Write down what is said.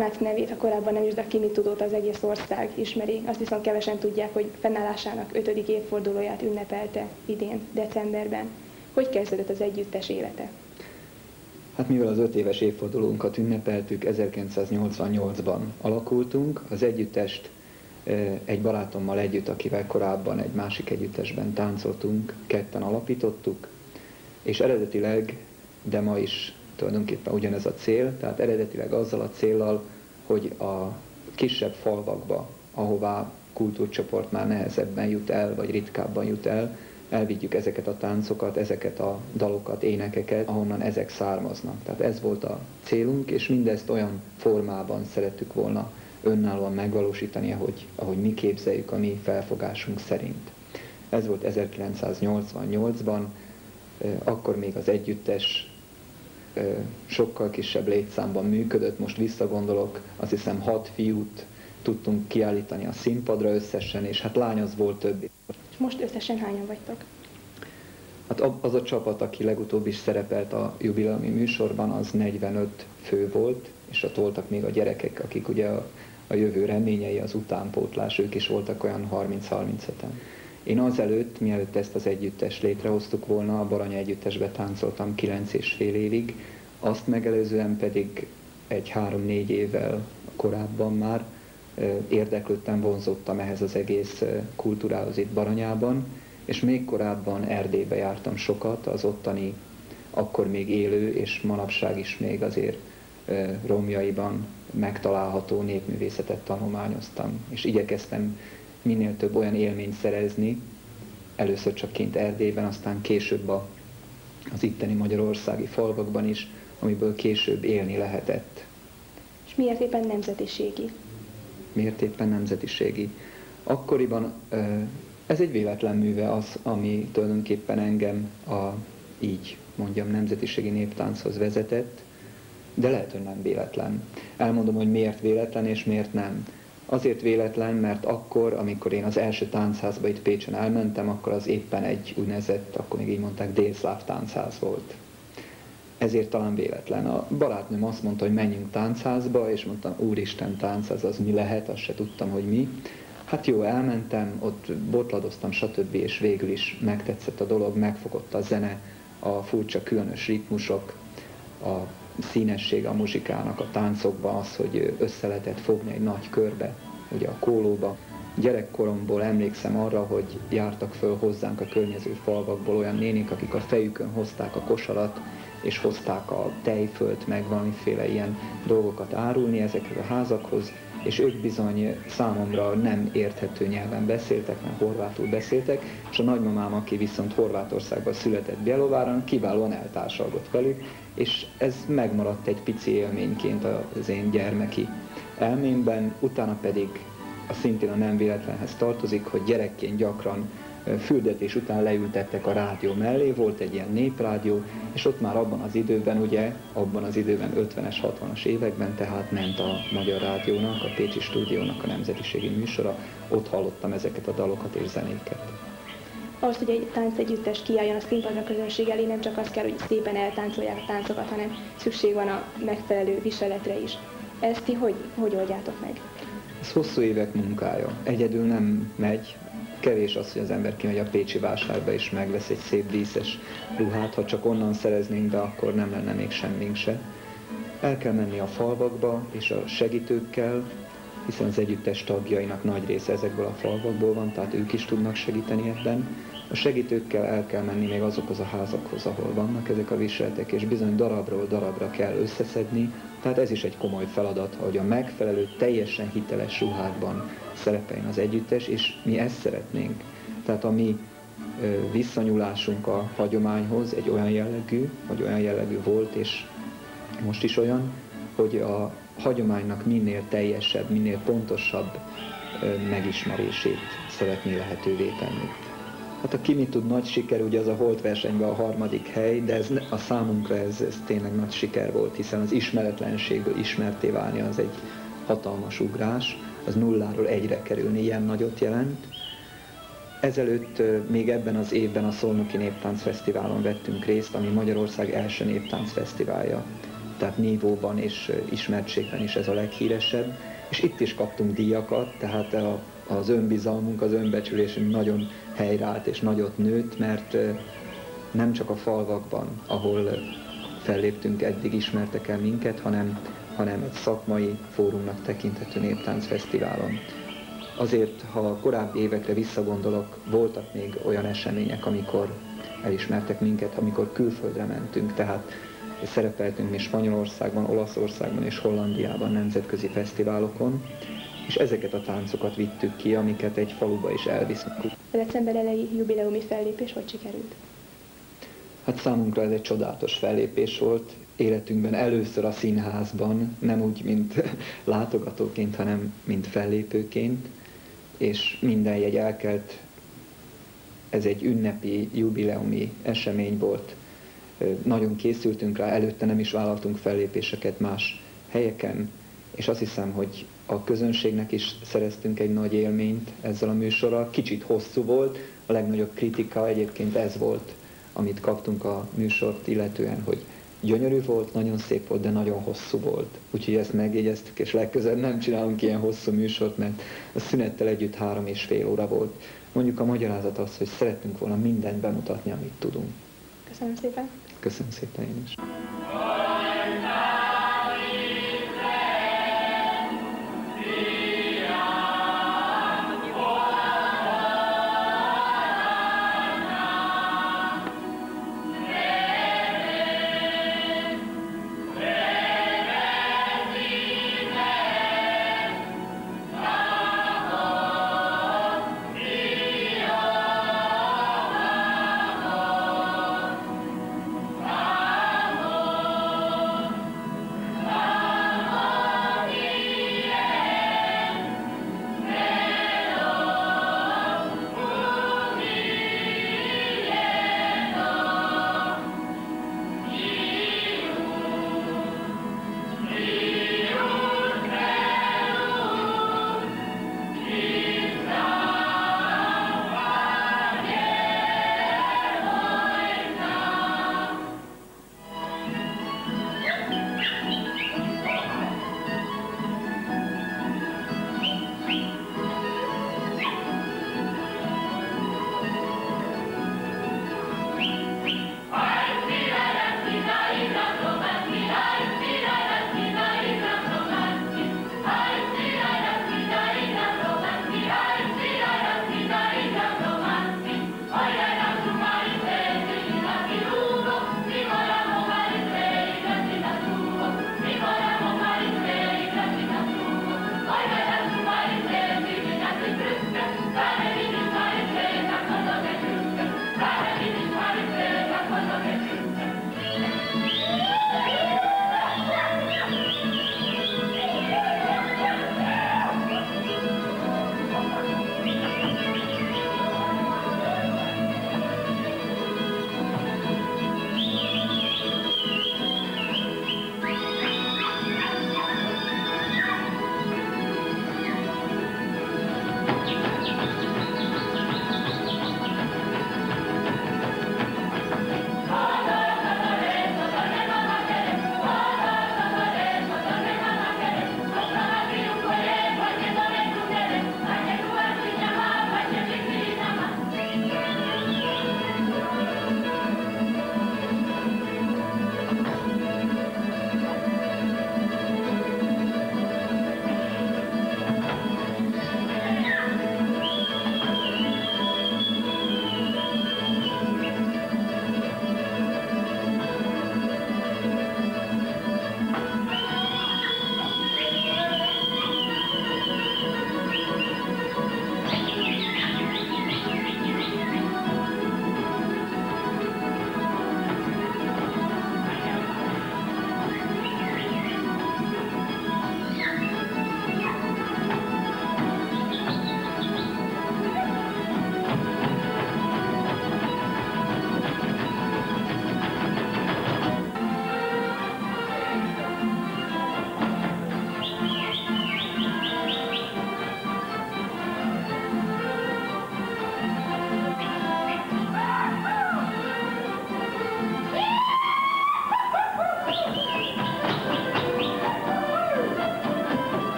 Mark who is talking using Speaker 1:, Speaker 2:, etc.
Speaker 1: Mác nevét a korábban nem is, de Kimi Tudót az egész ország ismeri. Azt viszont kevesen tudják, hogy fennállásának 5. évfordulóját ünnepelte idén, decemberben. Hogy kezdődött az együttes élete?
Speaker 2: Hát mivel az 5 éves évfordulónkat ünnepeltük, 1988-ban alakultunk. Az együttest egy barátommal együtt, akivel korábban egy másik együttesben táncoltunk, ketten alapítottuk, és eredetileg, de ma is tulajdonképpen ugyanez a cél, tehát eredetileg azzal a céllal, hogy a kisebb falvakba, ahová kultúrcsoport már nehezebben jut el, vagy ritkábban jut el, elvigyük ezeket a táncokat, ezeket a dalokat, énekeket, ahonnan ezek származnak. Tehát ez volt a célunk, és mindezt olyan formában szerettük volna önállóan megvalósítani, ahogy mi képzeljük a mi felfogásunk szerint. Ez volt 1988-ban, akkor még az együttes sokkal kisebb létszámban működött, most visszagondolok, azt hiszem 6 fiút tudtunk kiállítani a színpadra összesen, és hát lány az volt több.
Speaker 1: És most összesen hányan vagytok?
Speaker 2: Hát az a csapat, aki legutóbb is szerepelt a jubileumi műsorban, az 45 fő volt, és ott voltak még a gyerekek, akik ugye a jövő reményei, az utánpótlás, ők is voltak olyan 30-35-en. Én azelőtt, mielőtt ezt az együttest létrehoztuk volna, a Baranya együttesbe táncoltam 9,5 évig, azt megelőzően pedig egy 3-4 évvel korábban már érdeklődtem, vonzottam ehhez az egész kultúrához itt Baranyában, és még korábban Erdélybe jártam sokat, az ottani akkor még élő, és manapság is még azért romjaiban megtalálható népművészetet tanulmányoztam, és igyekeztem minél több olyan élményt szerezni, először csak kint Erdélyben, aztán később az itteni magyarországi falvakban is, amiből később élni lehetett.
Speaker 1: És miért éppen nemzetiségi?
Speaker 2: Miért éppen nemzetiségi? Akkoriban ez egy véletlen műve az, ami tulajdonképpen engem így mondjam, nemzetiségi néptánchoz vezetett, de lehet, hogy nem véletlen. Elmondom, hogy miért véletlen és miért nem. Azért véletlen, mert akkor, amikor én az első táncházba itt Pécsen elmentem, akkor az éppen egy úgynevezett, akkor még így mondták, délszláv táncház volt. Ezért talán véletlen. A barátnőm azt mondta, hogy menjünk táncházba, és mondtam, úristen, táncház, az mi lehet, azt se tudtam, hogy mi. Hát jó, elmentem, ott botladoztam, stb. És végül is megtetszett a dolog, megfogott a zene, a furcsa, különös ritmusok, a színesség a muzsikának, a táncokban, az, hogy össze lehetett fogni egy nagy körbe, ugye a kólóba. Gyerekkoromból emlékszem arra, hogy jártak föl hozzánk a környező falvakból olyan nénik, akik a fejükön hozták a kosarat, és hozták a tejfölt, meg valamiféle ilyen dolgokat árulni ezekhez a házakhoz, és ők bizony számomra nem érthető nyelven beszéltek, mert horvátul beszéltek, és a nagymamám, aki viszont Horvátországban született Bjelováron, kiválóan eltársalgott velük, és ez megmaradt egy pici élményként az én gyermeki elmémben, utána pedig szintén a nem véletlenhez tartozik, hogy gyerekként gyakran fürdetés után leültettek a rádió mellé, volt egy ilyen néprádió, és ott már abban az időben, ugye, abban az időben 50-es, 60-as években, tehát ment a Magyar Rádiónak, a Pécsi Stúdiónak a nemzetiségi műsora, ott hallottam ezeket a dalokat és zenéket.
Speaker 1: Ahhoz, hogy egy táncegyüttes kiálljon a színpadra közönség elé, nem csak az kell, hogy szépen eltáncolják a táncokat, hanem szükség van a megfelelő viseletre is. Ezt ti hogy oldjátok meg?
Speaker 2: Ez hosszú évek munkája. Egyedül nem megy. Kevés az, hogy az ember kimegy a pécsi vásárba és megvesz egy szép díszes ruhát. Ha csak onnan szereznénk be, akkor nem lenne még semmink se. El kell menni a falvakba és a segítőkkel, hiszen az együttes tagjainak nagy része ezekből a falvakból van, tehát ők is tudnak segíteni ebben. A segítőkkel el kell menni még azokhoz a házakhoz, ahol vannak ezek a viseletek, és bizony darabról darabra kell összeszedni, tehát ez is egy komoly feladat, hogy a megfelelő, teljesen hiteles ruhákban szerepeljen az együttes, és mi ezt szeretnénk. Tehát a mi visszanyúlásunk a hagyományhoz egy olyan jellegű volt, és most is olyan, hogy a hagyománynak minél teljesebb, minél pontosabb megismerését szeretné lehetővé tenni. Hát a Kimi Tud nagy siker, ugye az a holt versenyben a 3. hely, de a számunkra ez tényleg nagy siker volt, hiszen az ismeretlenségből ismertté válni az egy hatalmas ugrás, az 0-ról 1-re kerülni ilyen nagyot jelent. Ezelőtt még ebben az évben a Szolnoki Néptáncfesztiválon vettünk részt, ami Magyarország első néptáncfesztiválja. tehát nívóban és ismertségben is ez a leghíresebb. És itt is kaptunk díjakat, tehát az önbizalmunk, az önbecsülésünk nagyon helyreállt és nagyot nőtt, mert nem csak a falvakban, ahol felléptünk, eddig ismertek el minket, hanem egy szakmai fórumnak tekinthető néptáncfesztiválon. Azért, ha a korábbi évekre visszagondolok, voltak még olyan események, amikor elismertek minket, amikor külföldre mentünk, tehát szerepeltünk mi Spanyolországban, Olaszországban és Hollandiában nemzetközi fesztiválokon, és ezeket a táncokat vittük ki, amiket egy faluba is elviszünk.
Speaker 1: A december elejé jubileumi fellépés hogy sikerült?
Speaker 2: Hát számunkra ez egy csodálatos fellépés volt, életünkben először a színházban, nem úgy, mint látogatóként, hanem mint fellépőként, és minden jegy elkelt, ez egy ünnepi, jubileumi esemény volt. Nagyon készültünk rá, előtte nem is vállaltunk fellépéseket más helyeken, és azt hiszem, hogy a közönségnek is szereztünk egy nagy élményt ezzel a műsorral. Kicsit hosszú volt, a legnagyobb kritika egyébként ez volt, amit kaptunk a műsort illetően, hogy gyönyörű volt, nagyon szép volt, de nagyon hosszú volt. Úgyhogy ezt megjegyeztük, és legközelebb nem csinálunk ilyen hosszú műsort, mert a szünettel együtt 3,5 óra volt. Mondjuk a magyarázat az, hogy szerettünk volna mindent bemutatni, amit tudunk.
Speaker 1: Köszönöm szépen!
Speaker 2: Köszönöm szépen én is!